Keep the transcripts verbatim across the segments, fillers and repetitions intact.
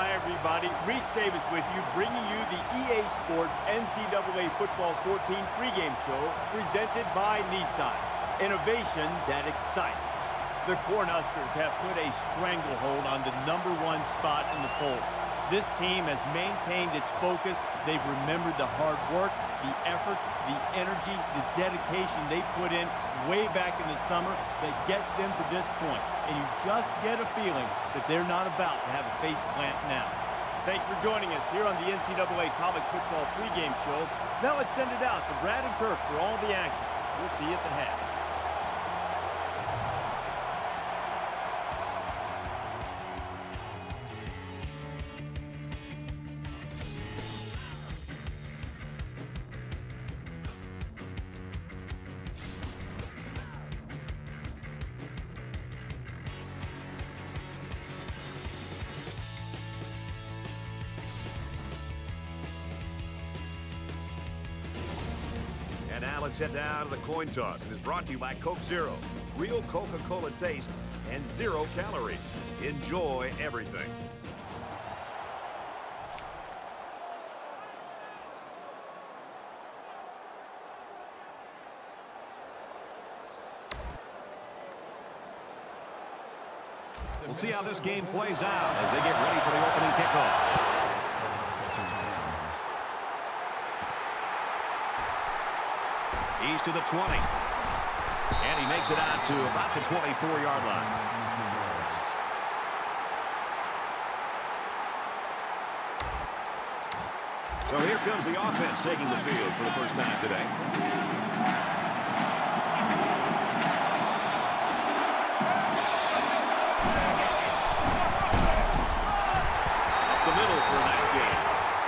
Hi, everybody. Reese Davis with you, bringing you the E A Sports N C double A Football fourteen pregame show presented by Nissan. Innovation that excites. The Cornhuskers have put a stranglehold on the number one spot in the polls. This team has maintained its focus. They've remembered the hard work, the effort, the energy, the dedication they put in way back in the summer that gets them to this point. And you just get a feeling that they're not about to have a face plant now. Thanks for joining us here on the N C double A College Football pregame show. Now let's send it out to Brad and Kirk for all the action. We'll see you at the half. And now let's head down to the coin toss. It is brought to you by Coke Zero. Real Coca-Cola taste and zero calories. Enjoy everything. We'll see how this game plays out as they get ready for the opening kickoff. He's to the twenty. And he makes it out to about the twenty-four yard line. So here comes the offense taking the field for the first time today. Up the middle for a nice game.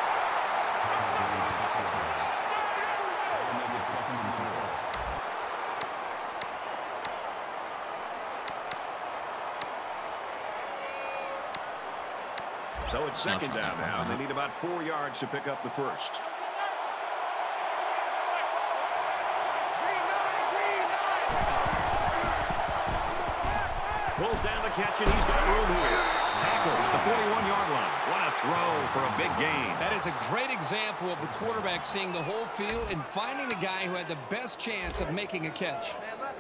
So it's second down now. They need about four yards to pick up the first. Pulls down the catch, and he's got room here. Tackles the forty-one yard line. What a throw for a big gain. That is a great example of the quarterback seeing the whole field and finding the guy who had the best chance of making a catch.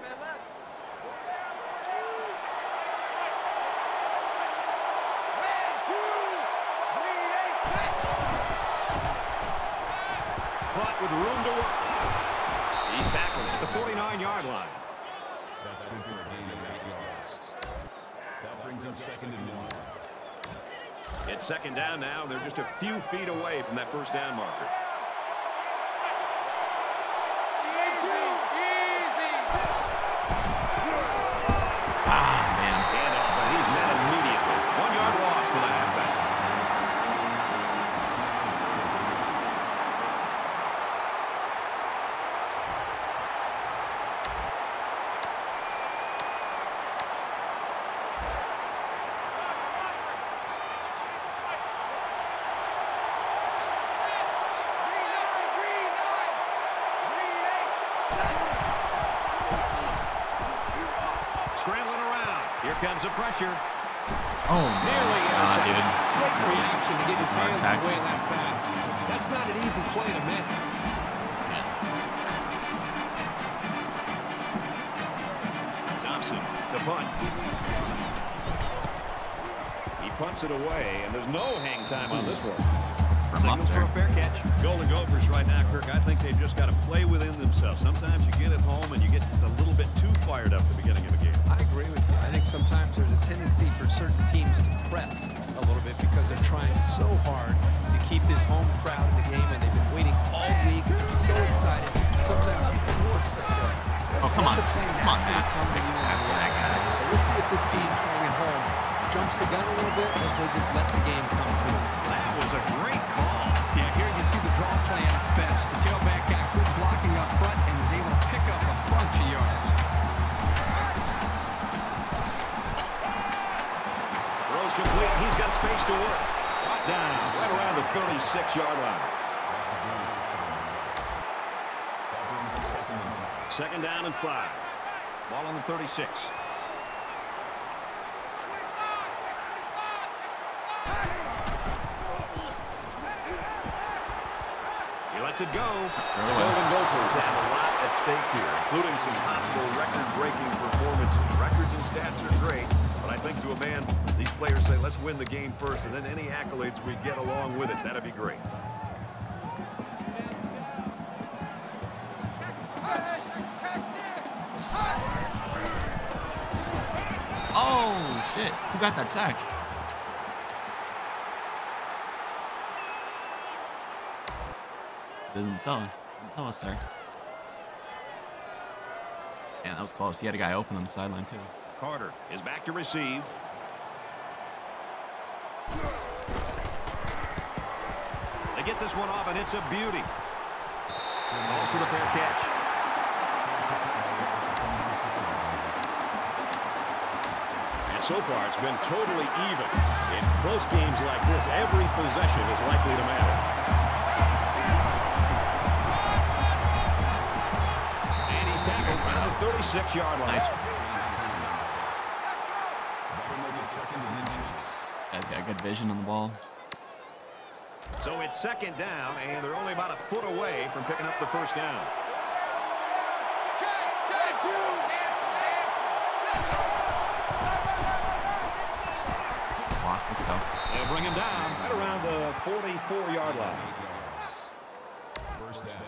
With room to work. He's tackled at the forty-nine yard line. That's good for a gain of eight yards. That brings him second and one. It's second down now. They're just a few feet away from that first down marker. Easy, easy. Ah, man. And off, and he's met immediately. One yard loss for the halfback. Scrambling around. Here comes the pressure. Oh, Nearly God, dude. Quick reaction to get his hands Tackle. away that fast. That's not an easy play to make. Thompson to punt. He punts it away, and there's no hang time on this one. Signals for a fair catch. Golden Gophers right now, Kirk, I think they've just got to play within themselves. Sometimes you get at home and you get just a little bit too fired up at the beginning of a game. I agree with you. I think sometimes there's a tendency for certain teams to press a little bit because they're trying so hard to keep this home crowd in the game, and they've been waiting all week. They're so excited. Sometimes you can force it. Oh, come on. Come on, Matt. So we'll see if this team playing at home jumps the gun a little bit, or if they just let the game come to them. That was a great call. Yeah, here you see the draw play at its best. The tailback got good blocking up front and was able to pick up a bunch of yards. Throws complete. He's got space to work. Right down, right around the thirty-six yard line. Second down and five. Ball on the thirty-six. lets it go. The Golden Gophers have a lot at stake here, including some possible record-breaking performances. Records and stats are great, but I think to a man, these players say, let's win the game first, and then any accolades we get along with it, that'd be great. Oh, shit. Who got that sack? It doesn't tell, doesn't tell us there. Yeah, that was close. He had a guy open on the sideline, too. Carter is back to receive. They get this one off, and it's a beauty. Calls for the fair catch. And so far, it's been totally even. In close games like this, every possession is likely to matter. And he's tackled around the thirty-six yard line. Nice. Guy's got good vision on the ball. So it's second down, and they're only about a foot away from picking up the first down. Check, check, two, answer, answer. Block, let's go. They'll bring him down right around the forty-four yard line. First down.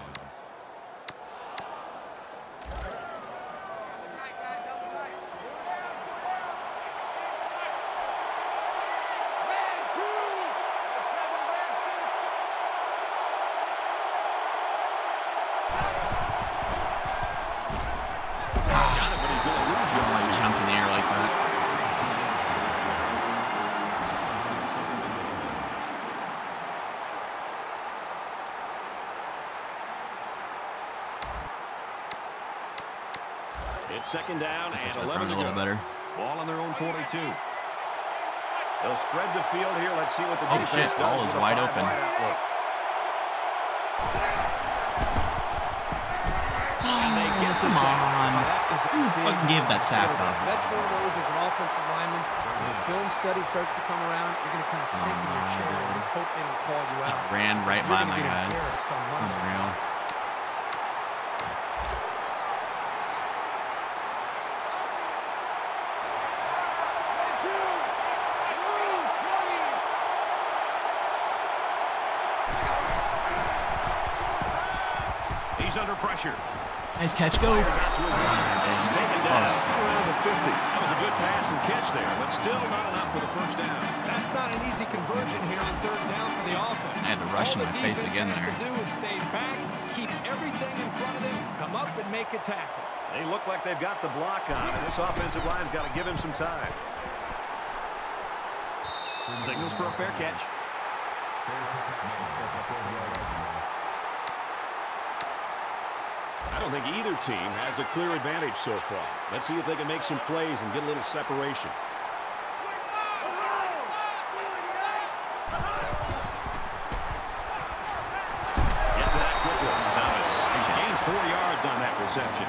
It's second down and eleven to a little go. Better. Ball on their own forty-two. They'll spread the field here. Let's see what the Oh, defense shit. does. Ball is wide open. And they get the Come sack. on. Who fucking gave that sack up? That's one of those as an offensive lineman. When the film study starts to come around, you're going to kind of sink in your chair and just hope they don't call you out. Ran right You're by gonna my get guys. embarrassed on Monday. Unreal. He's under pressure. Nice catch, go. He's taken down Close. around the fifty. That was a good pass and catch there, but still not enough for the first down. That's not an easy conversion here on third down for the offense. I had to rush All him in the face again defense there. has to do is stay back, keep everything in front of them, come up and make a tackle. They look like they've got the block on, and this offensive line's got to give him some time. Signals for a fair catch. I don't think either team has a clear advantage so far. Let's see if they can make some plays and get a little separation. Gets it out quickly. Thomas gains four yards on that reception.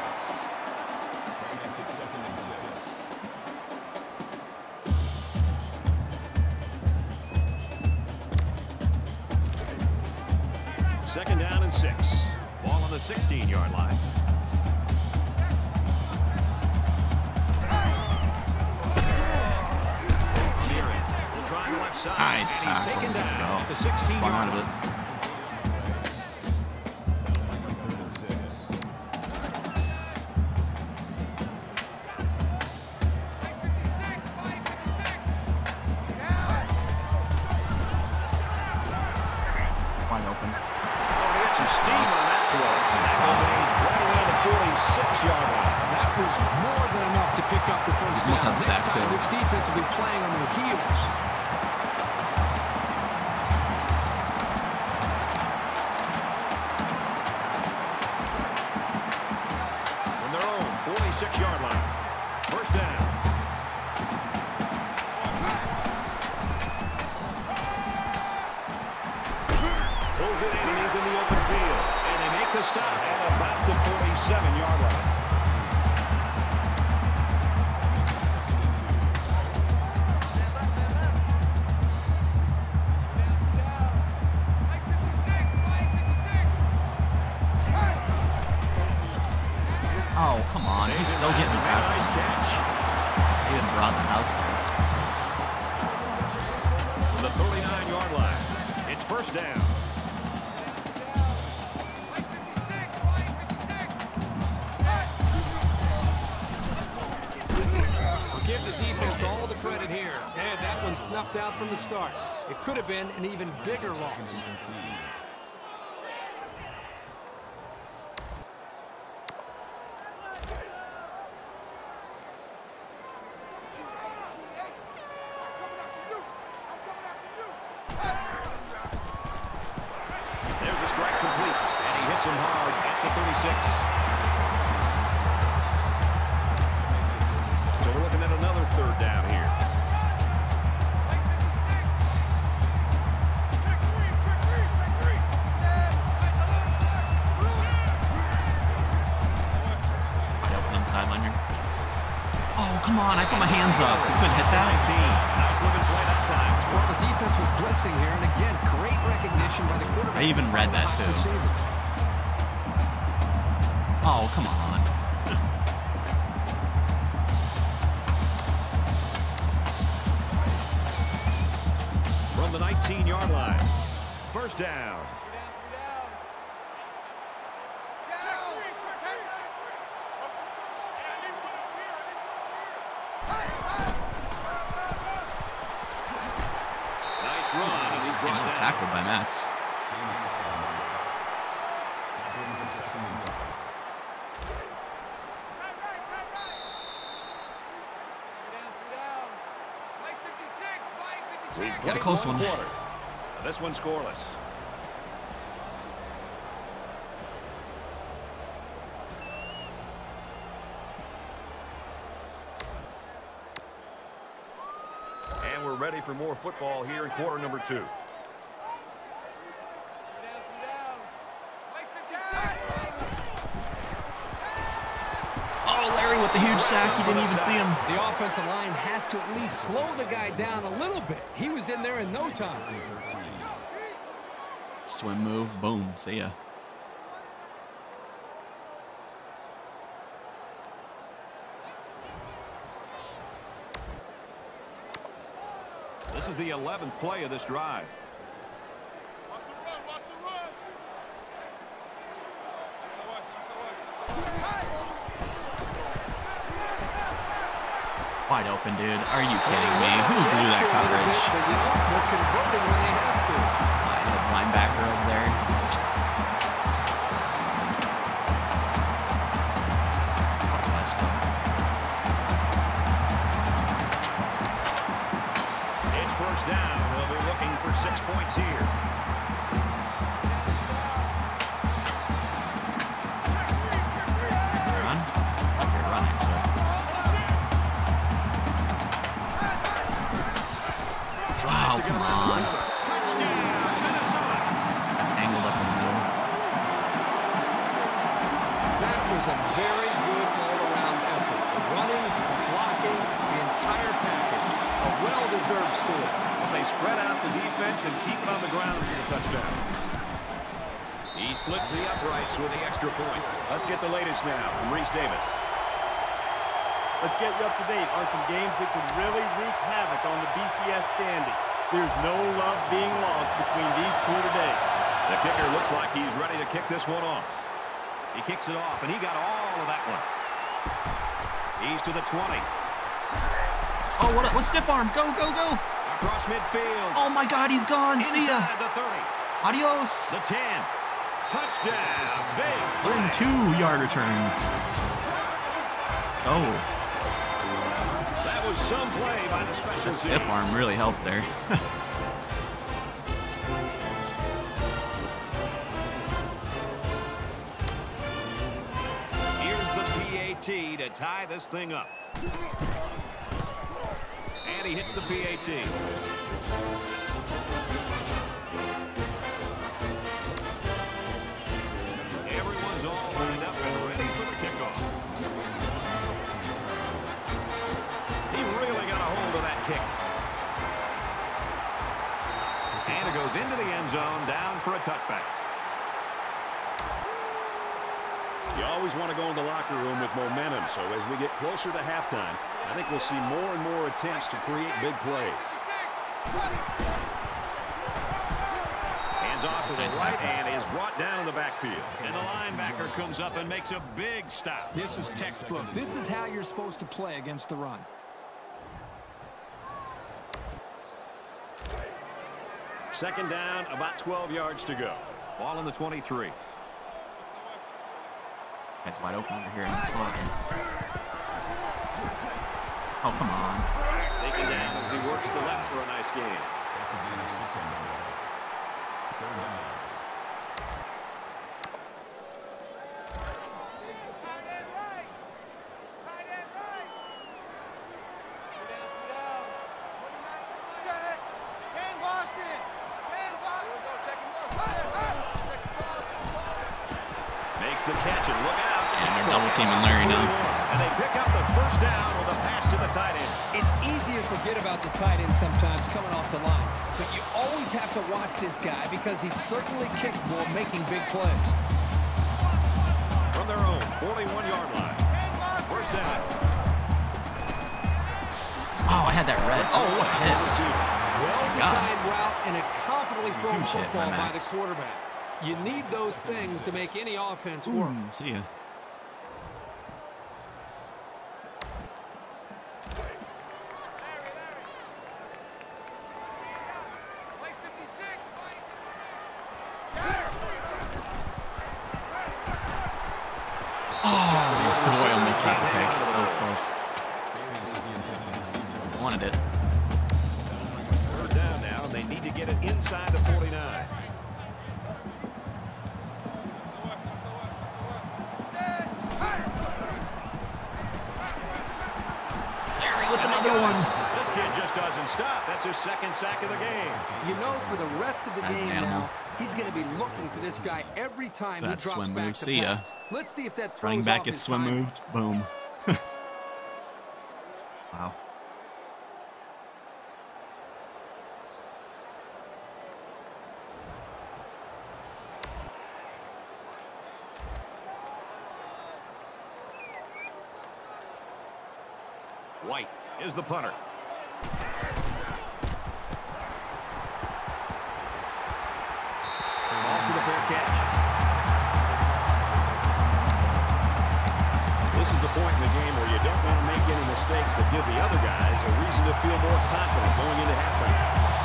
Second down and six. Ball on the sixteen yard line. We'll try the left side. Nice And he's taken tackle. Let's down go. at the sixteen Spun yard out of line. it. Wide open. Oh, they got some steam on that throw. Right around the forty-six yard line. That was more than enough to pick up the first Almost down. had the Next sack, time, too. this defense will be playing on their heels. From their own forty-six yard line. First down. Pulls it in, and he's in the open field. And they make the stop at about the forty-seven yard line. still getting past him. He even brought the house there. The thirty-nine yard line. It's first down. Give the defense all the credit here. And that one snuffed out from the start. It could have been an even bigger loss. There's the strike complete. And he hits him hard at the thirty-six. So we're looking at another third down here. Wide open inside line here. Oh, come on. I put my hands up. You couldn't hit that. Nice looking play that time. Well, the defense was blitzing here. And again, great recognition by the quarterback. I even read that too. Oh, come on. From the nineteen yard line. First down. Nice run, and he's brought down. Tackled by Max. Got a close one. Quarter. This one scoreless. And we're ready for more football here in quarter number two. Oh, Larry with the huge sack. You didn't even see him. The offensive line has to at least slow the guy down a little bit. He was in there in no time. Swim move. Boom. See ya. This is the eleventh play of this drive. Wide open, dude. Are you kidding me? Who blew that coverage? They're converting when they have to. Uh, linebacker over there. It's first down. They'll be looking for six points here. Run? Like you're running, actually. Wow, come on. Touchdown, Minnesota. Tangled up in the middle. That was a very good all-around effort. The running, the blocking, the entire package. A well-deserved score. They spread out the defense and keep it on the ground for the touchdown. He splits the uprights with the extra point. Let's get the latest now from Reese Davis. Let's get you up to date on some games that could really wreak havoc on the B C S standings. There's no love being lost between these two today. The kicker looks like he's ready to kick this one off. He kicks it off, and he got all of that one. He's to the twenty. Oh, what a, what stiff arm. Go, go, go. Across midfield. Oh, my God, he's gone. See ya. Inside the thirty. Adios. The ten. Touchdown. Big. Boom, two-yard return. Oh. That was some play by the special That team. stiff arm really helped there. Here's the P A T to tie this thing up. And he hits the P A T. Everyone's all lined up and ready for the kickoff. He really got a hold of that kick. And it goes into the end zone, down for a touchback. You always want to go in the locker room with momentum, so as we get closer to halftime, I think we'll see more and more attempts to create big plays. Hands off to the right and is brought down in the backfield. And the linebacker comes up and makes a big stop. This is textbook. This is how you're supposed to play against the run. Second down, about twelve yards to go. Ball in the twenty-three. That's wide open over here in the slot. Oh, come on. Taken down as he works the left for a nice game. That's a Third down. Makes the catch and look out. And they're double teaming Larry now. And they pick up the first down with a pass to the tight end. It's easy to forget about the tight end sometimes coming off the line. But you always have to watch this guy because he's certainly capable of making big plays. From their own forty-one yard line. First down. Oh, I had that red. Oh, what a hit. Well-designed route and a confidently thrown Huge hit by football by the Max. quarterback. You need those things to make any offense work. Mm, see ya. Oh, Savoy almost got the pick. That was close. Wanted it. Third down now, and they need to get it inside the forty-nine. With another one. This kid just doesn't stop. That's his second sack of the game. You know, for the rest of the That's game an animal. now, he's going to be looking for this guy every time That he drops swim back move. to See ya. pass. Let's see if that throws Running back off gets his swim timing. moved. Boom. Wow. White is the punter. Ball for the fair catch. This is the point in the game where you don't want to make any mistakes that give the other guys a reason to feel more confident going into halftime.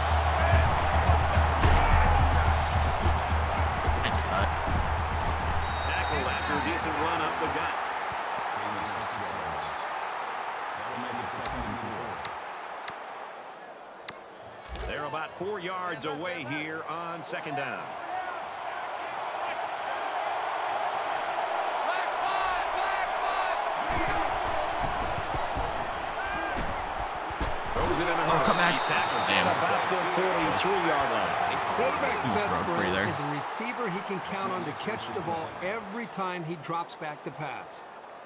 Nice cut. Tackled after a decent run up the gut. They're about four yards away here on second down. Throws it in a hurry. Oh, come back. He's tackled Damn. at about the forty-three yard line. A quarterback's He was best broke free friend there. is a receiver he can count on to catch the ball every time he drops back to pass.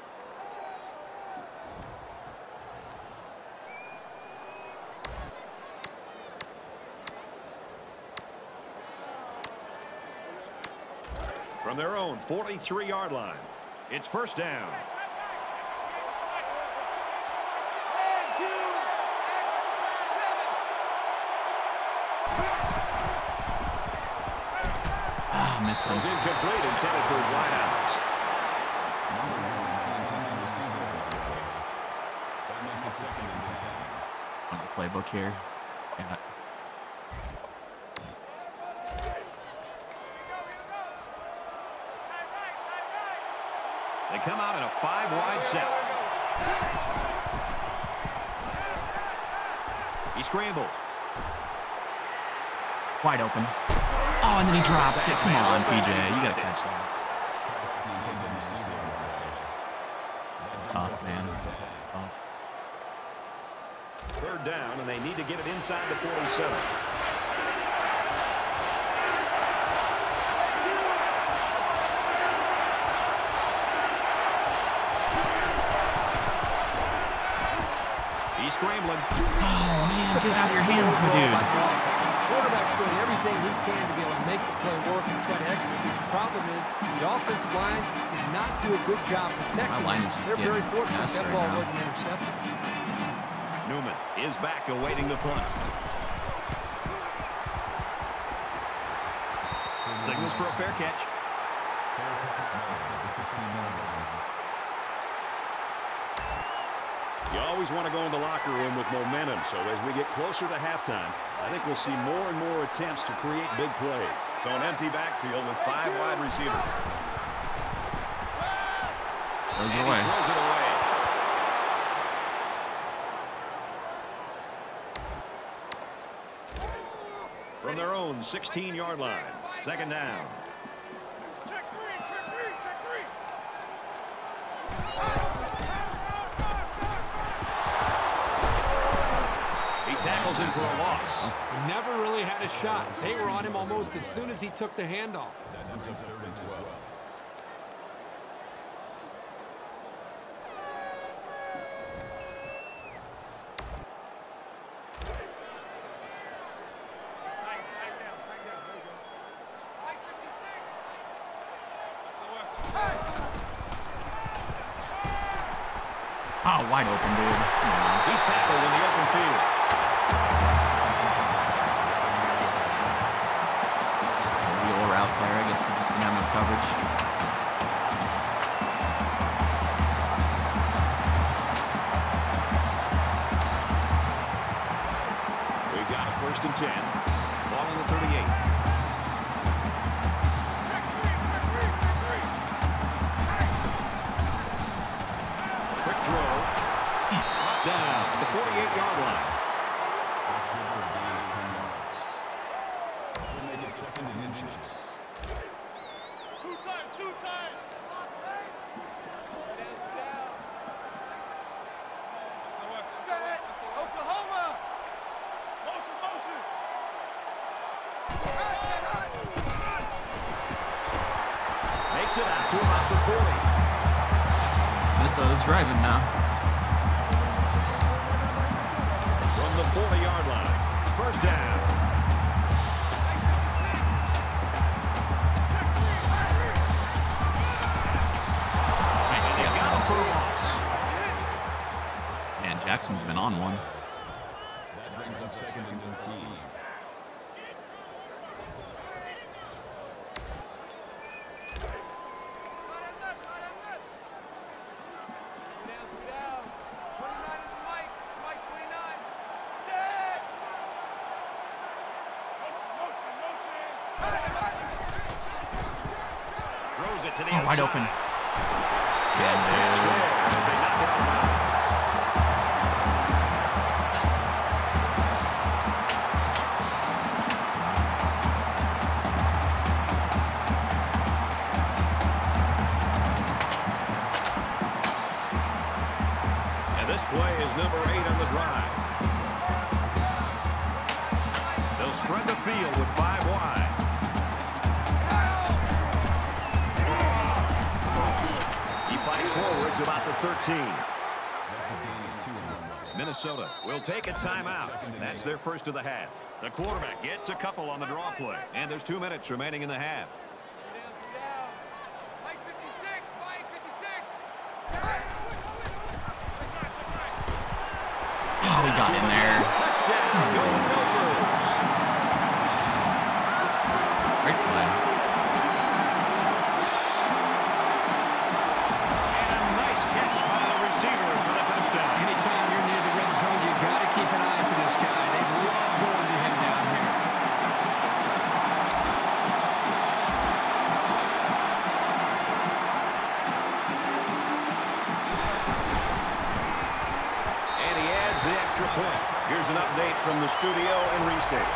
From their own forty-three yard line. It's first down. Ah, missed him. It's incomplete, intended for wide outs. That makes it second and ten. On the playbook here. Yeah. They come out in a five wide set. He scrambled. Wide open. Oh, and then he drops it. Come on, P J. You got to catch that. It's tough, man. Tough. Third down, and they need to get it inside the forty-seven. He's scrambling. Oh, man. Get it out of your hands, my dude. quarterback's doing everything he can to be able to make the play work and try to execute. The problem is the offensive line did not do a good job protecting. My line is just They're very fortunate messed that right ball now. wasn't intercepted. Newman is back awaiting the punt. Signals for a fair catch. You always want to go in the locker room with momentum, so as we get closer to halftime, I think we'll see more and more attempts to create big plays. So an empty backfield with five wide receivers. Throws it And away. he throws it away. From their own sixteen-yard line, second down. Check three, check three, check three. He tackles him for a loss. He never really had a shot. They were on him almost as soon as he took the handoff. That ends up third and twelve. Oh, wide open, dude. Come on. He's tackled in the open field. Wheel route there. I guess we just didn't have enough coverage. We've got a first and ten. Ball on the thirty-eight. Check three, check three, check three. Quick throw. Down at the forty-eight-yard line. That's good for a gain of ten yards. We'll make it second and inches. Two times, two times. Set. Oklahoma. Motion, motion. Makes it out to about the forty. Minnesota's driving now. From the forty-yard line. First down. Nice They take. got him for a loss. Man, Jackson's been on one. That brings up second and thirteen. Throws it to the Oh, wide outside. open. Good catch there as they knock it out of bounds. And this play is number eight on the drive. They'll spread the field with five wide. He fights forward to about the thirteen. That's a gain of two on the play. Minnesota will take a timeout. That's their first of the half. The quarterback gets a couple on the draw play. And there's two minutes remaining in the half. Mike fifty-six, Mike fifty-six. Oh, he got in there. Touchdown, Golden Gophers. Great play. And a nice catch by the receiver for the touchdown. Anytime you're near the red zone, you got to keep an eye for this guy. They love going to him down here. And he adds the extra point. Here's an update from the studio in Restate.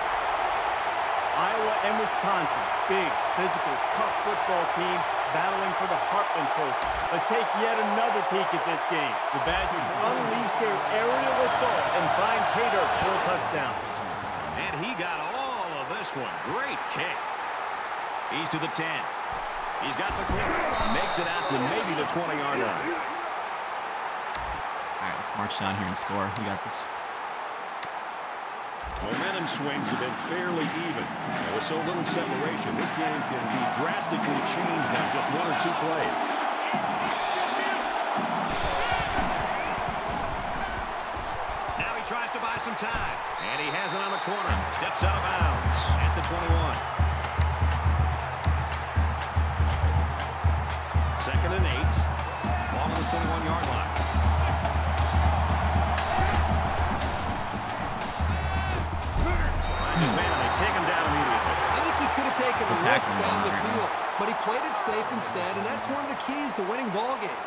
Iowa and Wisconsin, big, physical, tough football teams battling for the Heartland Trophy. Let's take yet another peek at this game. The Badgers unleash their aerial assault and find Cater for a touchdown. And he got all of this one. Great kick. He's to the ten. He's got the corner. Makes it out to maybe the twenty-yard line. All right, let's march down here and score. We got this. Momentum swings have been fairly even. And with so little separation, this game can be drastically changed on just one or two plays. Now he tries to buy some time. And he has it on the corner. Steps out of bounds at the twenty-one. Second and eight. Ball on the twenty-one-yard line. His man, and they take him down immediately. I think he could have taken the risk down the field, but he played it safe instead, and that's one of the keys to winning ball games.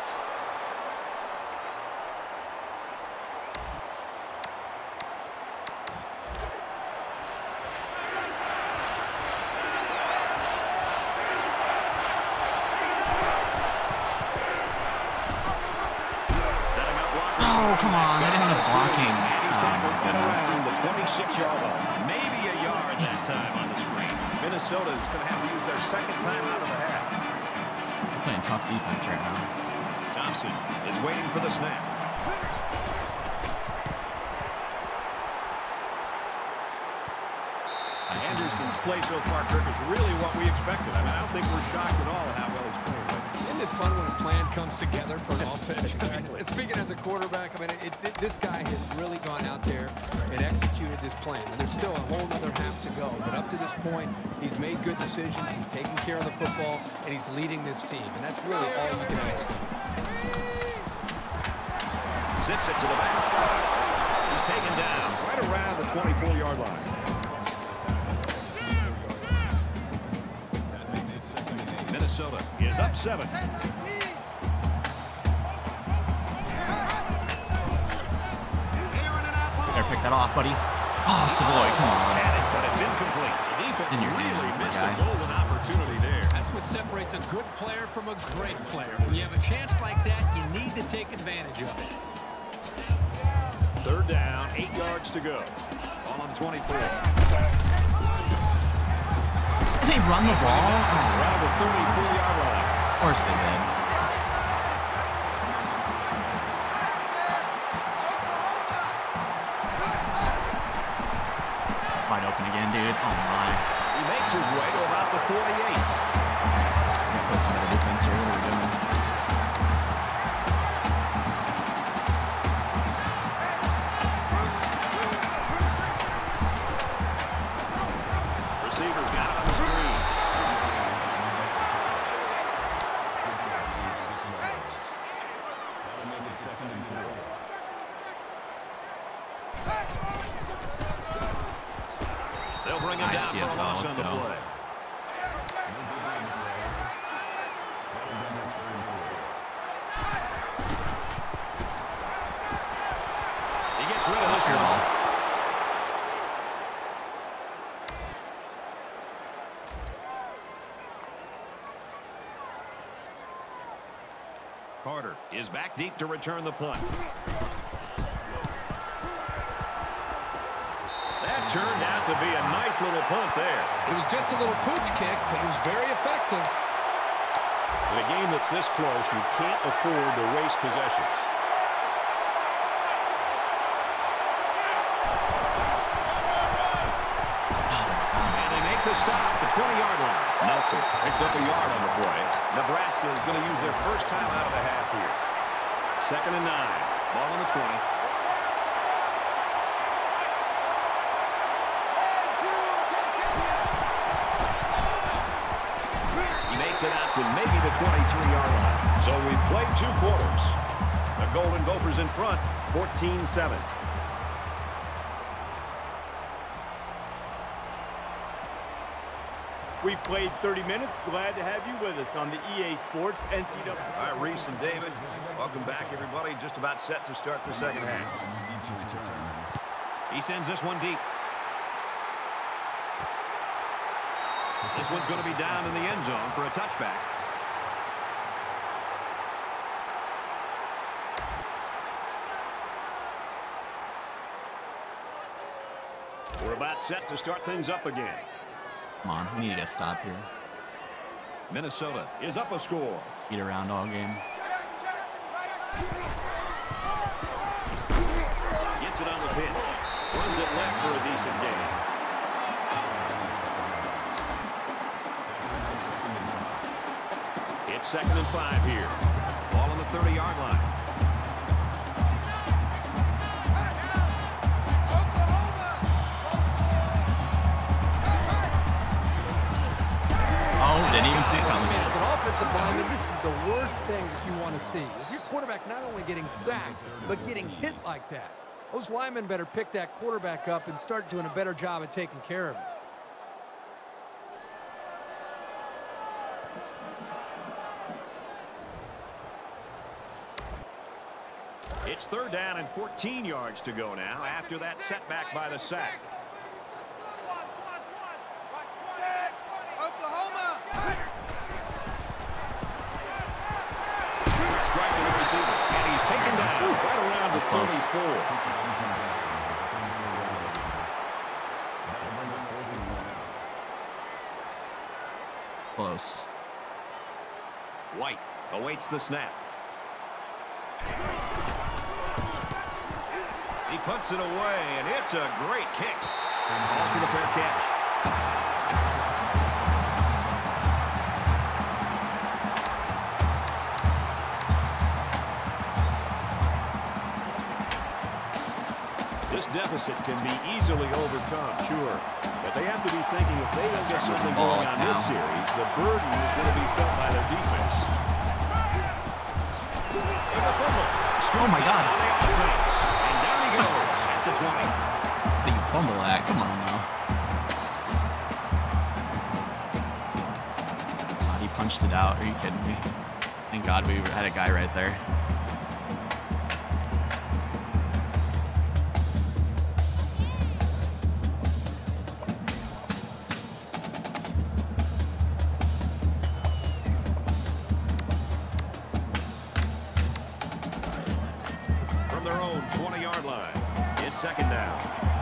Oh, come on. I didn't have blocking. Oh, around the twenty-six-yard line. Maybe a yard that time on the screen. Minnesota is going to have to use their second time out of the half. They're playing tough defense right now. Thompson is waiting for the snap. Anderson's play so far, Kirk, is really what we expected. I mean, I don't think we're shocked at all at how well he's playing. Isn't it fun when a plan comes together for an offense? Exactly. Speaking as a quarterback, I mean, it, it, this guy has really gone out there and executed this plan. And there's still a whole other half to go. But up to this point, he's made good decisions. He's taking care of the football, and he's leading this team. And that's really all you can ask him. Zips it to the back. He's taken down right around the twenty-four-yard line. Minnesota is up seven. Better pick that off, buddy. Oh, Savoy, come on. But it's incomplete. The defense In your really hands, my missed guy. a golden opportunity there. That's what separates a good player from a great player. When you have a chance like that, you need to take advantage of it. Third down, eight yards to go. Ball on the twenty-four. They run the ball? Around the thirty-four-yard line. Of course they did. Wide open again, dude. Oh, my. He makes his way to about the forty-eight. I'm gonna play some of the defense here. What are we doing? Receivers got it on the screen. That'll make it second and four. They'll bring him Nice down deal, for a loss let's on the go. play. He gets rid of this Your one. ball. Carter is back deep to return the punt. That turned out to be a nice little punt there. It was just a little pooch kick, but it was very effective. In a game that's this close, you can't afford to waste possessions. And they make the stop at the twenty-yard line. Nelson picks up a yard on the play. Nebraska is going to use their first time out of the half here. Second and nine. Ball on the twenty. He makes it out to maybe the twenty-three-yard line. So we've played two quarters. The Golden Gophers in front, fourteen seven. We've played thirty minutes. Glad to have you with us on the E A Sports N C double A. All right, Reese and David, welcome back, everybody. Just about set to start the second half. He sends this one deep. This one's going to be down in the end zone for a touchback. We're about set to start things up again. Come on, we need to get a stop here. Minnesota is up a score. Eat around all game. Gets it on the pitch. Runs it left for a decent It's second and five here. Ball on the thirty-yard line. Oh, didn't even see it coming. As an offensive lineman, this is the worst thing that you want to see. Is your quarterback not only getting sacked, but getting hit like that? Those linemen better pick that quarterback up and start doing a better job of taking care of him. It's third down and fourteen yards to go now after that setback by the sack. Set. Oklahoma. Strike to the receiver, and he's taken down right around the thirty-four. Close. White awaits the snap. He puts it away, and it's a great kick. Calls for the fair catch. This deficit can be easily overcome, sure. But they have to be thinking if they don't get something going on this series, the burden is going to be felt by their defense. Oh my God. And down he goes at the twenty. What do you fumble at? Come on now. God, he punched it out. Are you kidding me? Thank God we had a guy right there. Second down.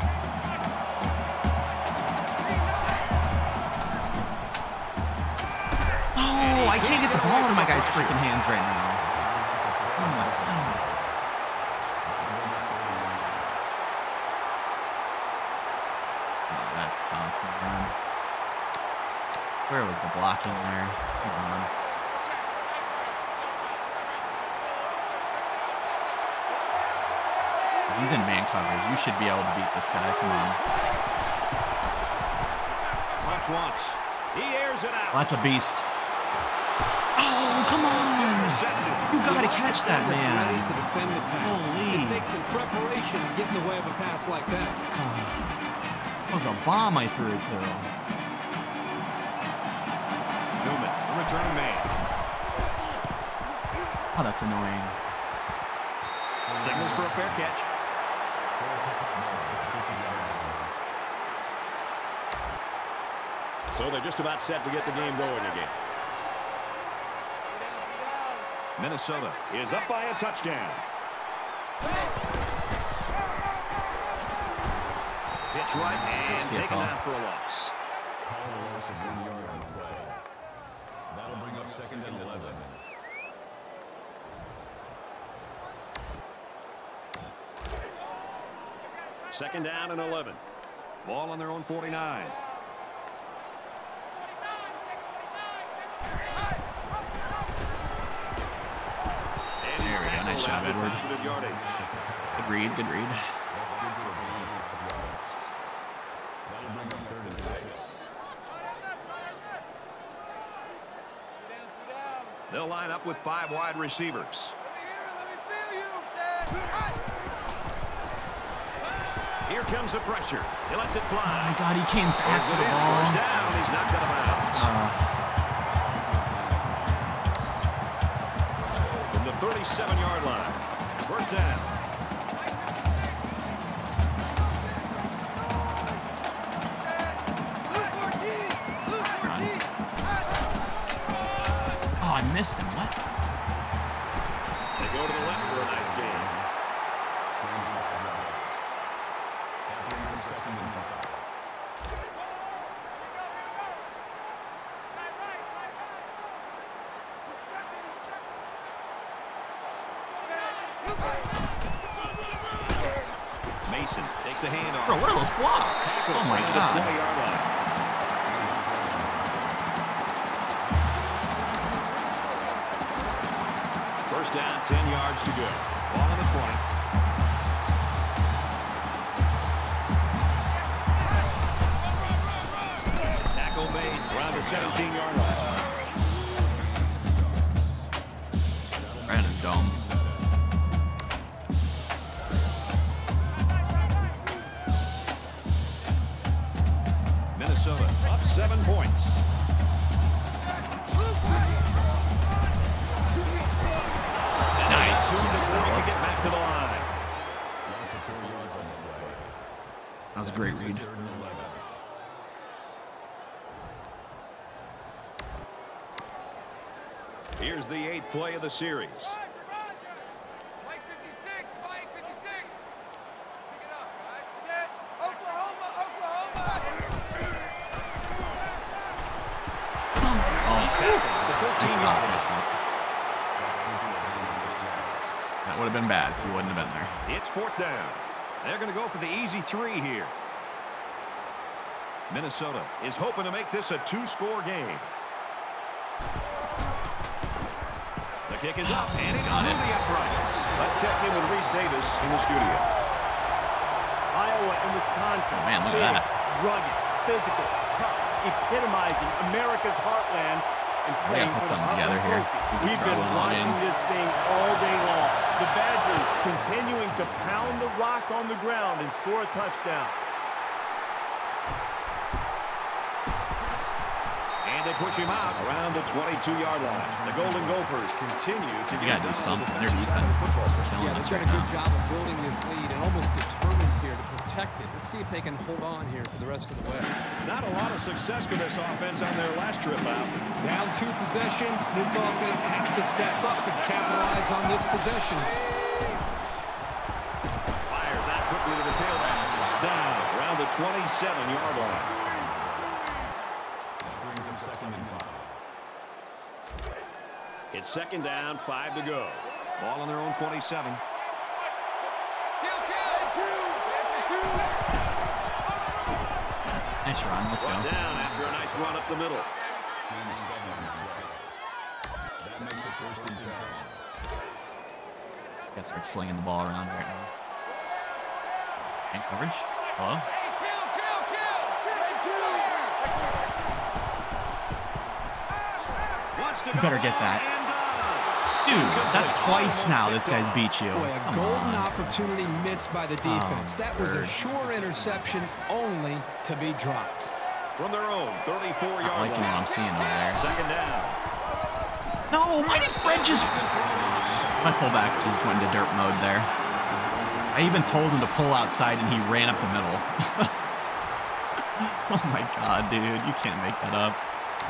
Oh, I can't get the ball out of my guy's freaking hands right now. Oh my God. Oh, that's tough, man. Where was the blocking there? Come on. He's in man coverage. You should be able to beat this guy. Come on. Punch once. He airs it out. Oh, that's a beast. Oh, come on. You got to catch that, man. Ready to defend the pass. Holy. It takes some preparation to get in the way of a pass like that. Oh, that was a bomb I threw to. Newman, the return man. Oh, that's annoying. Signals for a fair catch. So they're just about set to get the game going again. Minnesota is up by a touchdown. Pitch right and taken out for a loss. Call a loss of one yard on the play. That'll bring up second and eleven. Second down and eleven. Ball on their own forty-nine. There we go. Nice job, Edward. Good read. Good read. That's good for a gain of yards. That'll bring up third and six. They'll line up with five wide receivers. Here comes the pressure. He lets it fly. Oh my God, he came back to the ball. First down. He's knocked out of bounds. Uh, From the thirty-seven yard line. First down. oh, I missed him. What? They go to the left for a nice game. That brings him second and five. Mason takes a handoff. Bro, what are those blocks? Oh my God. twenty yard line. First down, ten yards to go. Ball on the twenty. Tackle made around the seventeen yard line. Right in his dome. Minnesota up seven points. Nice. Let's get back to the line. That was a great read. Here's the eighth play of the series. Mike fifty-six, Mike fifty-six. Pick it up, right? Set. Oklahoma, Oklahoma. Oh, just stop. Just stop. That would have been bad if he wouldn't have been there. It's fourth down. They're going to go for the easy three here. Minnesota is hoping to make this a two-score game. The kick is up, and it's got through it. the uprights. Let's check in with Reese Davis in the studio. Iowa and Wisconsin. Oh, man, look at big, that. Rugged, physical, tough, epitomizing America's heartland and We playing gotta put for the something together Heartland here. Trophy. We We've can been throw one watching in. this thing all day long. The Badgers continuing to pound the rock on the ground and score a touchdown. And they push him out around the twenty-two yard line. The Golden Gophers continue to You get gotta do down something. the Their defense is killing Yeah, us they've right done a good now. job of building this lead and almost determined here to protect it. Let's see if they can hold on here for the rest of the way. Not a lot of success for this offense on their last trip out. Down two possessions, this offense has to step up to capitalize on this possession. Fires that quickly to the tailback. Down around the twenty-seven yard line. Brings him second and five. It's second down, five to go. Ball on their own twenty-seven. Kill, kill, two. Nice run. Let's go. Brought down after a nice run up the middle. Gain of seven on the play. That makes it first and ten. Gotta start slinging the ball around right now. And coverage. Hello? Hey, kill, kill, kill. Red two. Wants to You go better get that. and, uh, Dude, that's twice now this guy's beat you. Boy, a Come golden on. opportunity missed by the defense. Oh, that was a bird. sure interception only to be dropped. From their own thirty-four Not yard liking what line. I'm seeing over there. Second down. No, why did Fred just... My fullback just went into dirt mode there. I even told him to pull outside and he ran up the middle. Oh my god, dude. You can't make that up.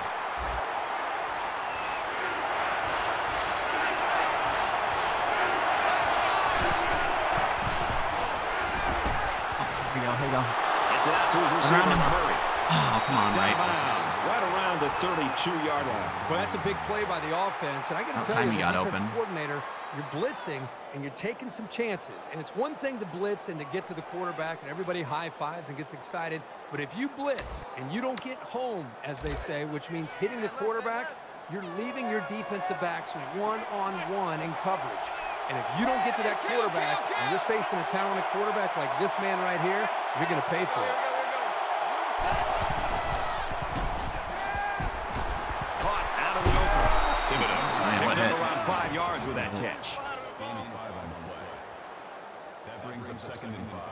Oh, here we go, here we go. Gets it out to his receiver Around in him. a hurry. Oh, come on, Down right? bounds, right around the thirty-two yard line. Well, that's a big play by the offense, and I got About to tell time you, he as a got defensive open. coordinator, you're blitzing and you're taking some chances. And it's one thing to blitz and to get to the quarterback, and everybody high fives and gets excited. But if you blitz and you don't get home, as they say, which means hitting the quarterback, you're leaving your defensive backs one-on-one in coverage. And if you don't get to that quarterback and you're facing a talented quarterback like this man right here, you're going to pay for it. Caught out of the open. Thibodeau Man, what picks up hit. around five yards with that catch. Gain of five on the play. That brings him second and five.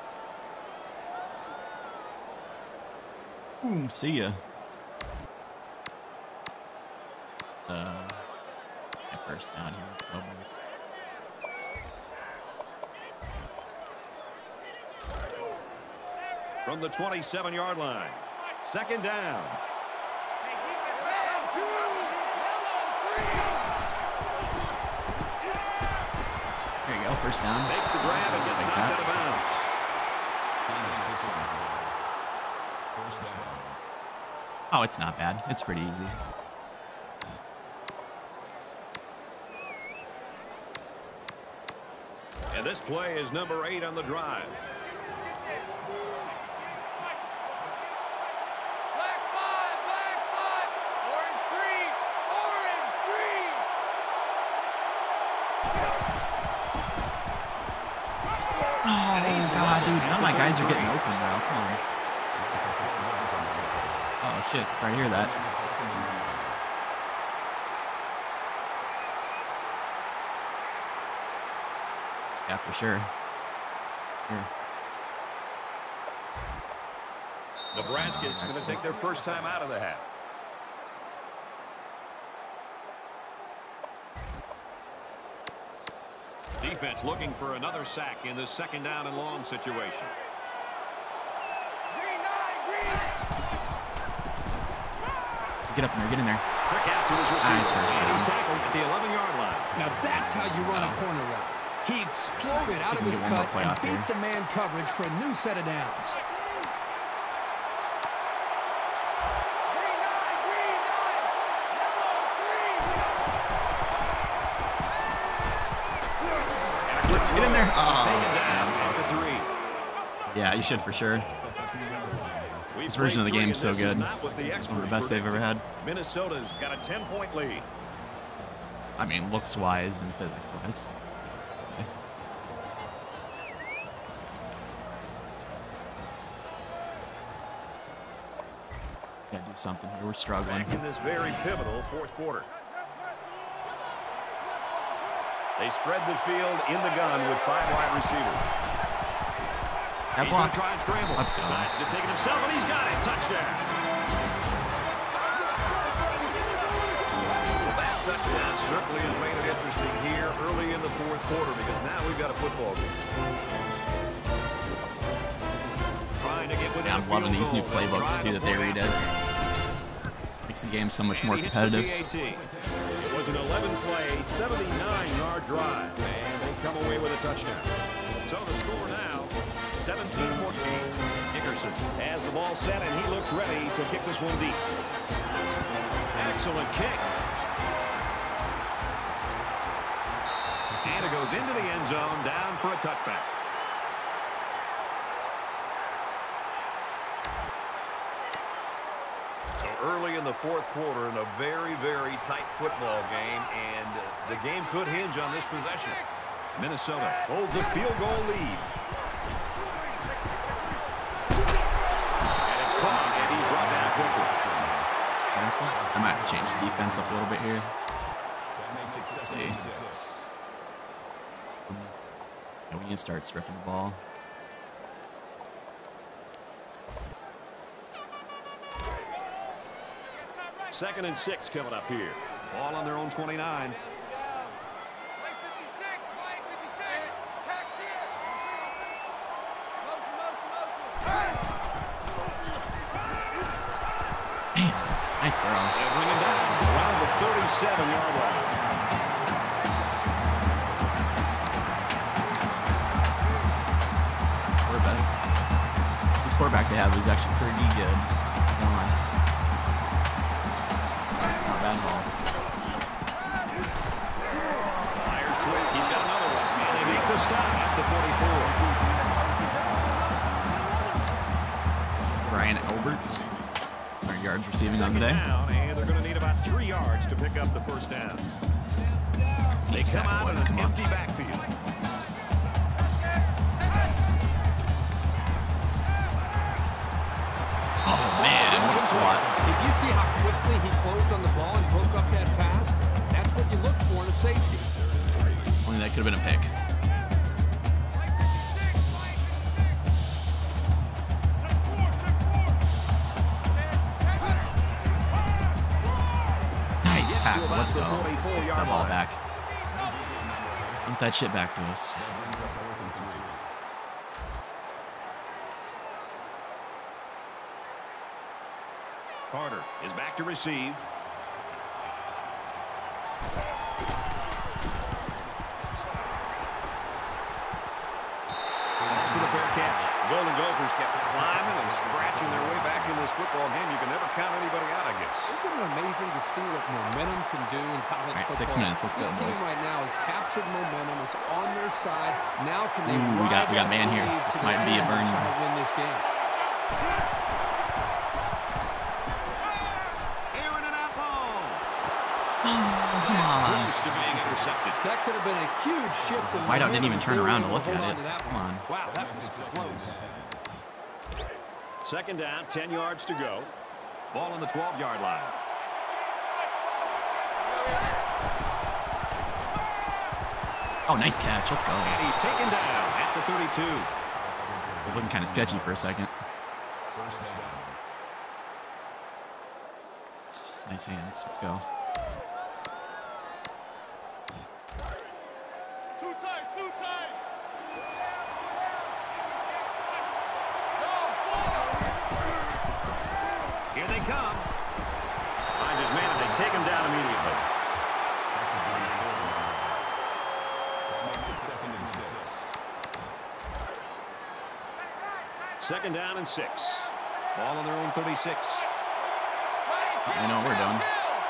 Boom, see ya. Uh, yeah, first down here. Let's go, boys. From the twenty-seven yard line. Second down. There you go, first down. Makes the grab and gets Like knocked out of that. bounds. Gain of six on the play. First down. Oh, it's not bad. It's pretty easy. And this play is number eight on the drive. Black five, black five. Orange three, orange three. guys are getting open now. Come on. Oh, shit. Sorry to hear that. Yeah, for sure. Here. Nebraska's going to take their first time out of the half. Defense looking for another sack in this second down and long situation. Get up in there, get in there. Quick out to his receiver. Nice first down. He's tackled at the eleven-yard line. Now that's how you run a corner route. He exploded out of his cut and beat the man coverage for a new set of downs. Get in there. Oh, Three. yeah, you should for sure. This version of the game is so good. It's one of the best they've ever had. Minnesota's got a ten-point lead. I mean, looks-wise and physics-wise. Gotta do something here. We're struggling. Back in this very pivotal fourth quarter. They spread the field in the gun with five wide receivers. That He's block. going to try and scramble. Let's go. Decides to take it himself, and he's got it. Touchdown. Well, that touchdown certainly has made it interesting here early in the fourth quarter because now we've got a football game. Trying to get within Yeah, I'm loving these new playbooks, too, that they redid. Makes the game so much more competitive. It was an eleven-play, seventy-nine-yard drive, and they come away with a touchdown. So the score now, seventeen fourteen. Dickerson has the ball set, and he looks ready to kick this one deep. Excellent kick. And it goes into the end zone, down for a touchback. So early in the fourth quarter in a very, very tight football game, and the game could hinge on this possession. Minnesota holds a field goal lead. And it's caught, and he's brought down quickly. I might change the defense up a little bit here. Let's see. Yeah, we need to start stripping the ball. Second and six coming up here. Ball on their own twenty-nine. Damn, nice throw. They'll bring him down around the thirty-seven-yard line. Quarterback. This quarterback they have is actually pretty good. Come on. Not bad at all. Fires quick. He's got another one. And they make the stop at the forty-four. Brian Albert. Yards receiving on the day. Down, and they're going to need about three yards to pick up the first down. They come out in an empty backfield. Oh man, what a swat! If you see how quickly he closed on the ball and broke up that pass, that's what you look for in a safety. Only that could have been a pick. Tackle. Let's go. Get that ball back. Want that shit back to us. Carter is back to receive. That's for the fair catch. Golden Gophers kept climbing and scratching their way back in this football game. You can never count anybody out, I guess. Isn't it amazing to see what momentum can do in college All right, football? six minutes. Let's go, This team boys. right now has captured momentum. It's on their side. Now can they Ooh, we got- we got ride man that here. wave This to might the be a end and burn. try to win this game? Aaron and out long. Come on. Close to being intercepted. That could have been a huge shift in Whiteout didn't even turn momentum. around to look Hold at on it. to that Come one. on. Wow, that was close. Second down, ten yards to go. Ball on the twelve-yard line. Oh, nice catch. Let's go. And he's taken down at the thirty-two. It was looking kind of sketchy for a second. Nice hands. Let's go. Two times, two times. Here they come. Finds his man, and they take him down immediately. Second and six. Second down and six. Ball on their own thirty-six. I know what we're doing.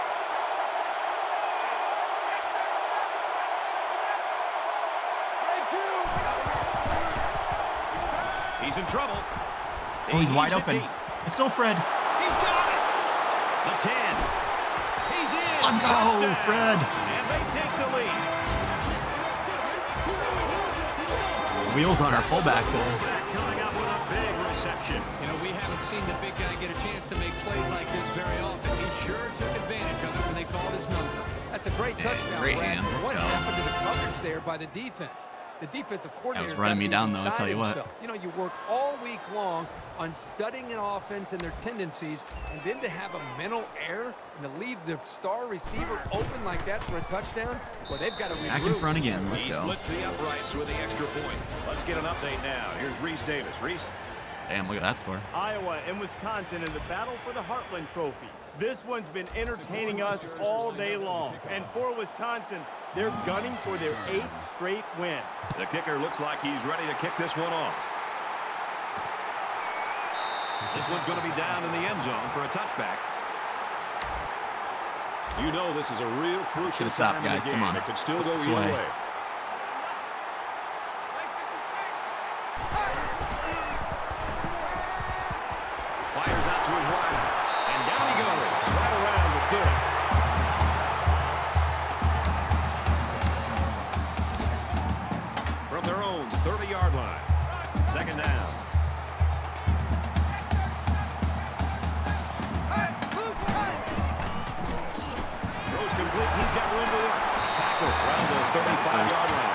He's in trouble. Oh, he's wide open. Let's go, Fred. He's got it. The ten. He's in. Let's go, Touchdown. Fred. And they take the lead. Wheels on our fullback there. Coming up with a big reception. You know, we haven't seen the big guy get a chance to make plays like this very often. He sure took advantage of it when they called his number. That's a great Yeah, touchdown, great Brad. hands. Let's What go. happened to the coverage there by the defense? The defensive coordinator was running me down, though, I'll tell you what. You know, you work all week long on studying an offense and their tendencies, and then to have a mental error and to leave the star receiver open like that for a touchdown, well, they've got to regroup. Back in front again. Let's He go. splits the uprights with the extra point. Let's get an update now. Here's Reese Davis. Reese. Damn, look at that score. Iowa and Wisconsin in the battle for the Heartland Trophy. This one's been entertaining us all day long. And for Wisconsin, they're gunning for their eighth straight win. The kicker looks like he's ready to kick this one off. This one's going to be down in the end zone for a touchback. You know this is a real crucial gonna stop, time in the guys. game. Come on. It could still go This either way. way. Fires out to his right. And down he goes. Right around the third. From their own thirty-yard line. Second down. Throws complete. He's got room to work. Tackle around the thirty-five-yard line.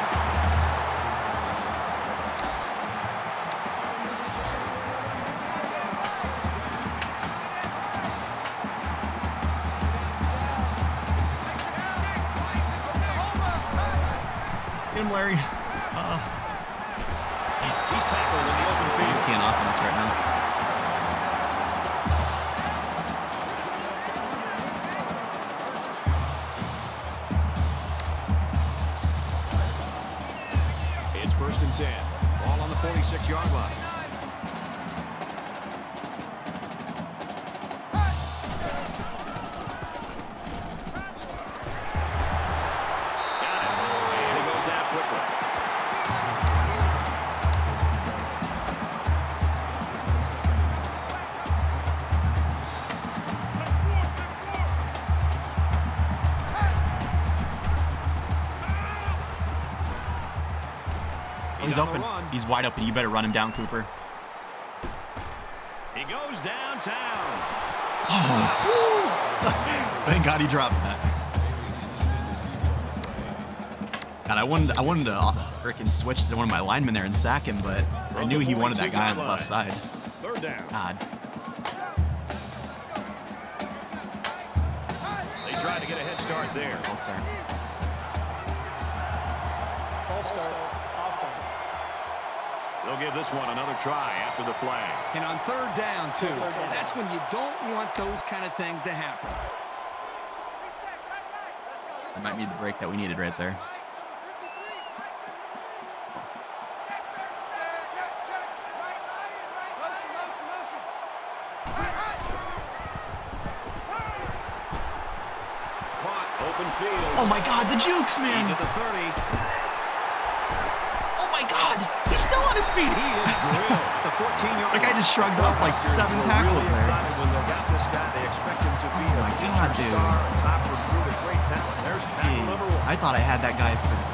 Get him, Larry. Uh, He's tackled in the open field. he's teeing off on us right now. It's first and ten. Ball on the forty-six-yard line. Got it. And he goes down quickly. He's on the open. run. He's wide open. You better run him down, Cooper. He goes downtown. Thank God he dropped that. God, I wanted, I wanted to uh, frickin' switch to one of my linemen there and sack him, but I knew he wanted that guy on the left side. Third down. God. They tried to get a head start there. All star. All start offense. They'll give this one another try after the flag. And on third down, too, that's when you don't want those kind of things to happen. That might be the break that we needed right there. Caught, open field. Oh my God, the jukes, He's man. at the thirty. Oh my God, he's still on his feet. He is drilled. The fourteen-yard Like I just shrugged off like seven Huskers were tackles really there. excited when they got this guy. They expect him to be Oh a my future God, dude. star, a top recruit, a great talent. There's tackle number Jeez, one. I thought I had that guy. For...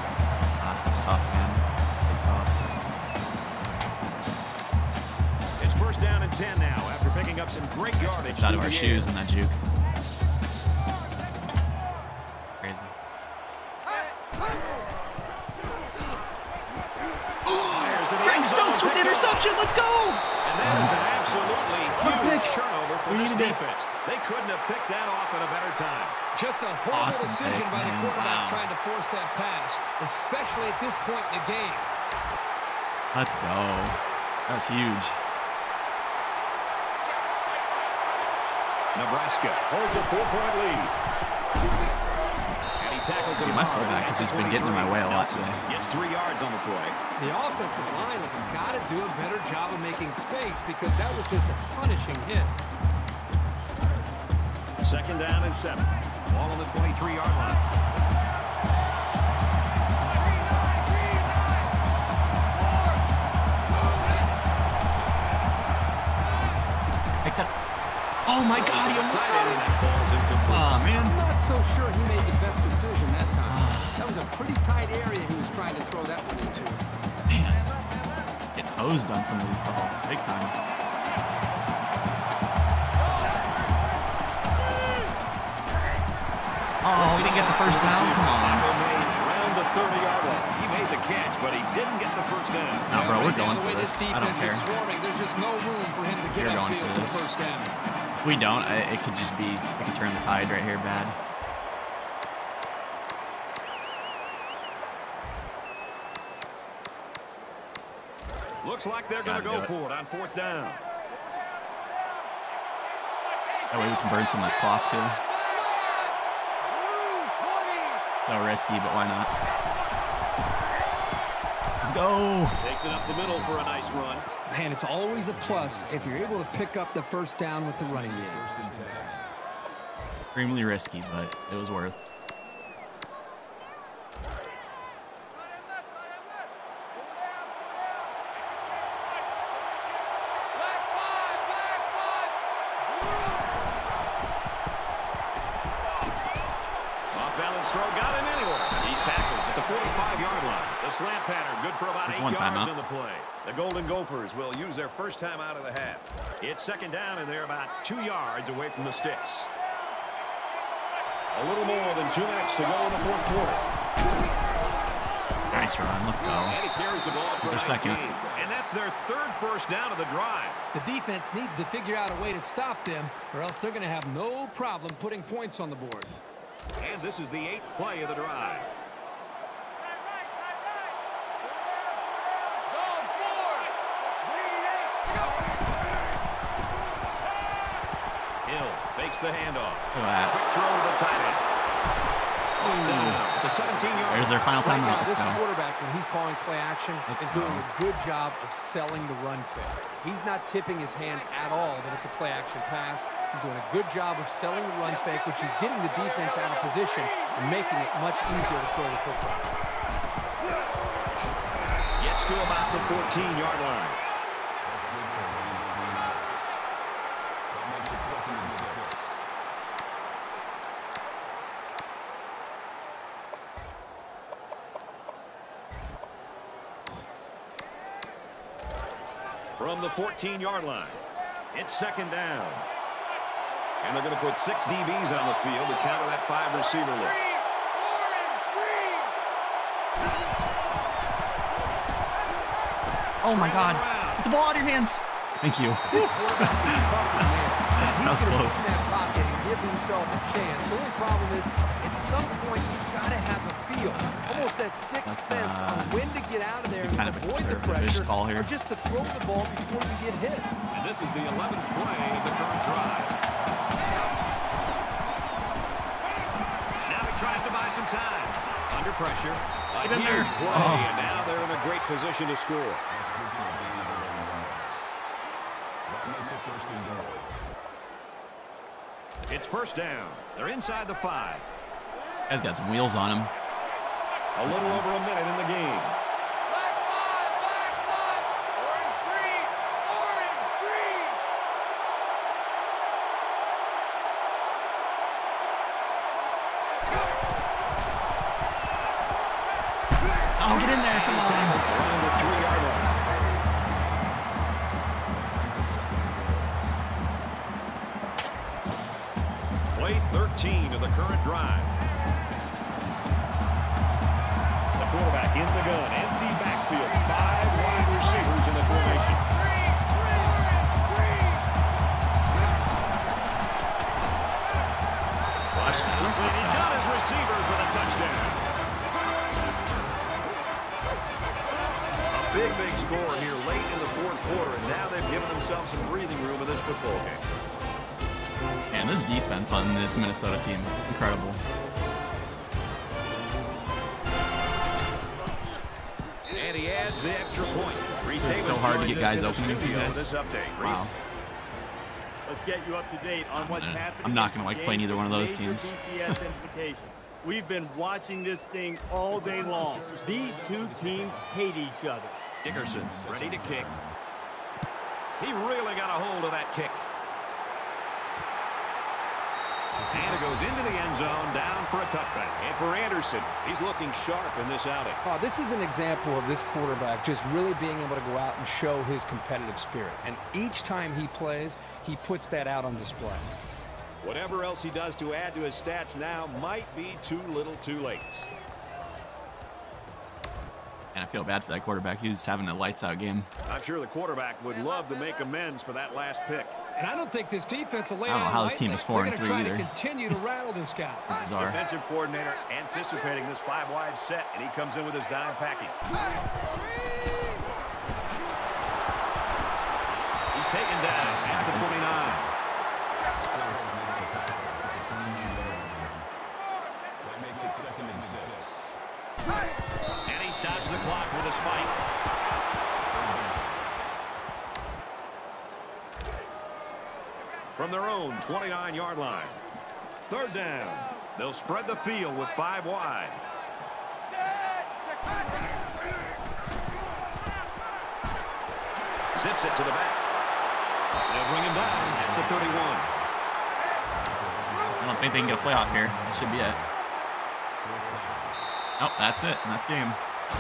God, that's tough, man. It's tough. It's first down and ten now after picking up some great yardage. It's out of our shoes in that juke. Crazy. Greg Stokes with the interception. Let's go. And that is an absolutely huge turnover for We this needed it. defense. They couldn't have picked that off at a better time. Just a horrible Awesome decision pick, by the man. quarterback Wow. trying to force that pass, especially at this point in the game. Let's go. That's huge. Nebraska holds a four-point lead. And he tackles Dude, him my hard fullback at has the just been getting in my way a lot Nelson today. Gets three yards on the play. The offensive line has got to do a better job of making space because that was just a punishing hit. Second down and seven. Ball on the twenty-three yard line. Pick that. Oh my God, he almost got it. That ball's incomplete. Oh man. I'm not so sure he made the best decision that time. That was a pretty tight area he was trying to throw that one into. Man. Get hosed on some of these calls. Big time. Oh, we didn't get the first down? Come on. Around the thirty yard line. He made the catch, but he didn't get the first down. No, bro, we're Right now, going the way for this. I don't defense care. is swarming, there's just no room for him to get We're going upfield for for the this. first down. If we don't, I, it could just be, we could turn the tide right here bad. Looks like they're going to Gotta go do it. for it on fourth down. That way we can burn some of this clock too. So risky, but why not? Let's go. Takes it up the middle for a nice run. Man, it's always a plus if you're able to pick up the first down with the running game. Extremely risky, but it was worth. Off-balance throw got him anywhere. He's tackled at the forty-five yard line. The slant pattern good for about There's eight one yards timeout. on the play. The Golden Gophers will use their first time out of the half. It's second down, and they're about two yards away from the sticks. A little more than two minutes to go in the fourth quarter. Nice run. Let's go. And he carries the ball for Here's a our nice second. gain. And that's their third first down of the drive. The defense needs to figure out a way to stop them, or else they're going to have no problem putting points on the board. And this is the eighth play of the drive. Hill fakes the handoff. Look at Quick throw to the tight end. Down at the seventeen yard There's their final Right timeout. now, Let's this go. quarterback, when he's calling play action, Let's is go. doing a good job of selling the run fake. He's not tipping his hand at all that it's a play action pass. He's doing a good job of selling the run fake, which is getting the defense out of position and making it much easier to throw the football. Gets to about the fourteen yard line. That makes it second and six. From the fourteen yard line, it's second down. And they're going to put six D Bs on the field to counter that five receiver look. Oh my God. Get the ball out of your hands. Thank you. That was close. He's going to sit in that pocket and give himself a chance. The only problem is, at some point, you've got to have a feel, almost that sixth That's, sense uh, on when to get out of there and kind of a avoid the conservative-ish pressure, call here. or just to throw the ball before you get hit. And this is the eleventh play of the current drive. Now he tries to buy some time. Under pressure. A Get in there. huge play, Oh. and now they're in a great position to score. That's good for a gain of eleven yards. That makes it first and goal. It's first down. They're inside the five. Guy's got some wheels on him. A little over a minute in the game. Oh, get in there. Come on. Around the three yard line. That makes it second Play thirteen of the current drive. The quarterback in the gun. Empty backfield. Five wide receivers in the formation. Watch that. He's got his receiver for the touchdown. A big, big score here late in the fourth quarter, and now they've given themselves some breathing room in this football game. And this defense on this Minnesota team, incredible. And he adds the extra point. It's so hard to get guys open against these guys. Wow. Let's get you up to date on what's I'm, happening. I'm not going to like playing either one of those teams. We've been watching this thing all day long. These two teams hate each other. Dickerson ready to kick. He really got a hold of that kick. And it goes into the end zone, down for a touchback. And for Anderson, he's looking sharp in this outing. Oh, this is an example of this quarterback just really being able to go out and show his competitive spirit. And each time he plays, he puts that out on display. Whatever else he does to add to his stats now might be too little too late. And I feel bad for that quarterback. He was having a lights-out game. I'm sure the quarterback would love to make amends for that last pick. And I don't think this defense will lay I don't know down how this lightly. team is four They're and gonna three try either. to continue to rattle this guy. Bizarre. Defensive coordinator anticipating this five-wide set, and he comes in with his dime package. He's taken down at the twenty-nine. That makes it second and six. And he stops the clock with a spike. From their own twenty-nine yard line. Third down. They'll spread the field with five wide. Zips it to the back. They'll bring him down at the thirty-one. I don't think they can get a playoff here. That should be it. Oh, that's it. That's game.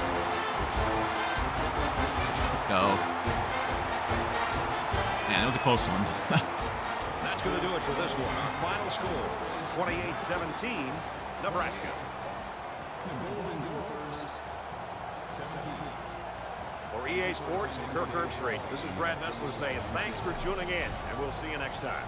Let's go. Man, it was a close one. That's going to do it for this one. Our final score, twenty-eight seventeen, Nebraska. The Golden Gophers, seventeen. For E A Sports and Kirk Herbstreit, this is Brad Nessler saying thanks for tuning in, and we'll see you next time.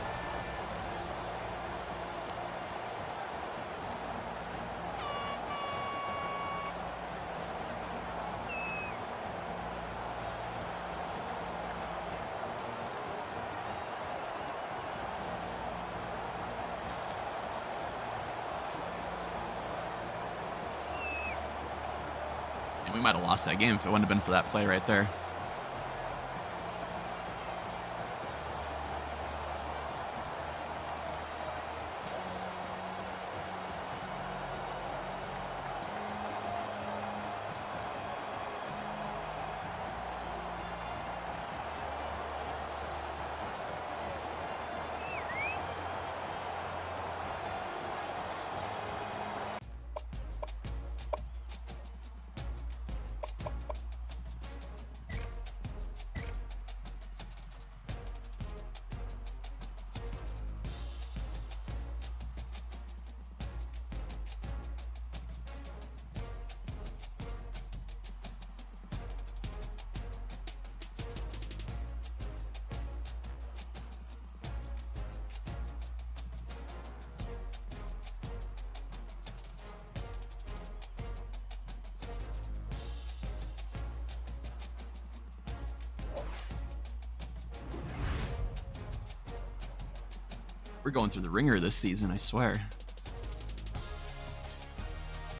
And we might have lost that game if it wouldn't have been for that play right there. We're going through the ringer this season, I swear.